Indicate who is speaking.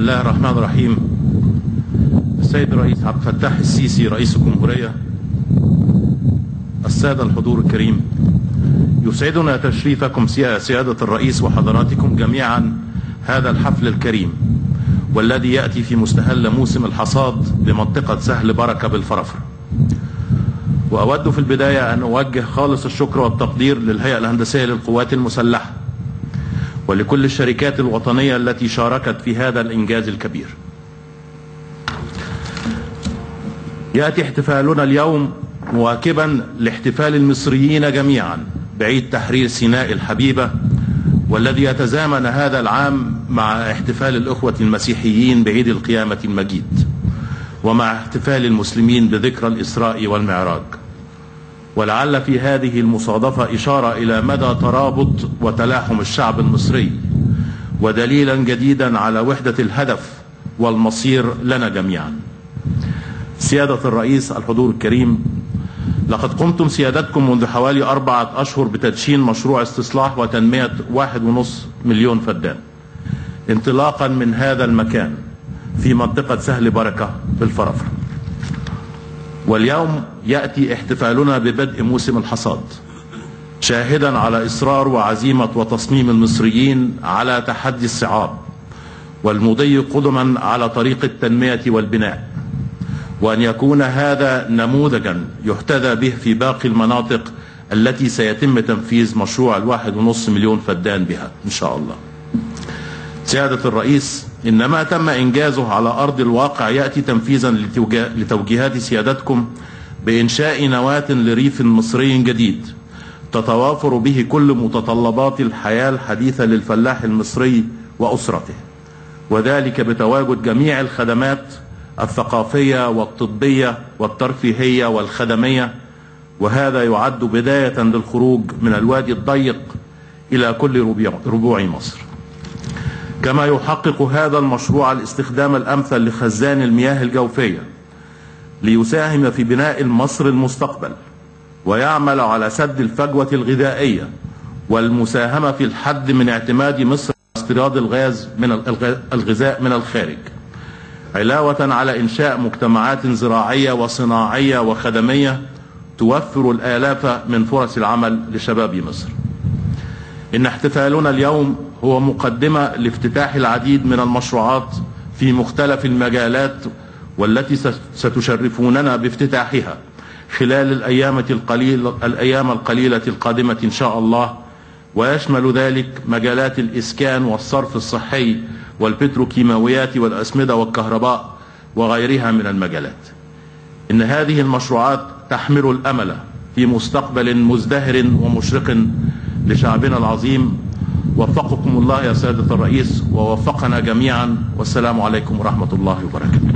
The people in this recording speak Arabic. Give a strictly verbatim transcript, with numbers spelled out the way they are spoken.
Speaker 1: الله الرحمن الرحيم. السيد الرئيس عبد الفتاح السيسي رئيس الجمهورية، السادة الحضور الكريم، يسعدنا تشريفكم سيادة الرئيس وحضراتكم جميعا هذا الحفل الكريم، والذي يأتي في مستهل موسم الحصاد بمنطقة سهل بركة بالفرافرة. وأود في البداية أن أوجه خالص الشكر والتقدير للهيئة الهندسية للقوات المسلحة ولكل الشركات الوطنية التي شاركت في هذا الإنجاز الكبير. يأتي احتفالنا اليوم مواكبا لاحتفال المصريين جميعا بعيد تحرير سيناء الحبيبة، والذي يتزامن هذا العام مع احتفال الأخوة المسيحيين بعيد القيامة المجيد، ومع احتفال المسلمين بذكرى الإسراء والمعراج. ولعل في هذه المصادفة إشارة إلى مدى ترابط وتلاحم الشعب المصري، ودليلا جديدا على وحدة الهدف والمصير لنا جميعا. سيادة الرئيس الحضور الكريم، لقد قمتم سيادتكم منذ حوالي أربعة أشهر بتدشين مشروع استصلاح وتنمية واحد ونصف مليون فدان انطلاقا من هذا المكان في منطقة سهل بركة بالفرافرة. واليوم يأتي احتفالنا ببدء موسم الحصاد، شاهدا على إصرار وعزيمة وتصميم المصريين على تحدي الصعاب والمضي قدما على طريق التنمية والبناء، وأن يكون هذا نموذجا يحتذى به في باقي المناطق التي سيتم تنفيذ مشروع الواحد ونصف مليون فدان بها إن شاء الله. سيادة الرئيس، إن ما تم إنجازه على أرض الواقع يأتي تنفيذا لتوجيهات سيادتكم بإنشاء نواة لريف مصري جديد تتوافر به كل متطلبات الحياة الحديثة للفلاح المصري وأسرته، وذلك بتواجد جميع الخدمات الثقافية والطبية والترفيهية والخدمية، وهذا يعد بداية للخروج من الوادي الضيق إلى كل ربوع مصر. كما يحقق هذا المشروع الاستخدام الأمثل لخزان المياه الجوفية ليساهم في بناء مصر المستقبل، ويعمل على سد الفجوة الغذائية والمساهمة في الحد من اعتماد مصر على استيراد الغاز من الغذاء من الخارج، علاوة على إنشاء مجتمعات زراعية وصناعية وخدمية توفر الآلاف من فرص العمل لشباب مصر. إن احتفالنا اليوم هو مقدمة لافتتاح العديد من المشروعات في مختلف المجالات، والتي ستشرفوننا بافتتاحها خلال الأيام القليلة, الأيام القليلة القادمة إن شاء الله، ويشمل ذلك مجالات الإسكان والصرف الصحي والبتروكيماويات والأسمدة والكهرباء وغيرها من المجالات. إن هذه المشروعات تحمل الأمل في مستقبل مزدهر ومشرق لشعبنا العظيم. وفقكم الله يا سيادة الرئيس، ووفقنا جميعا، والسلام عليكم ورحمة الله وبركاته.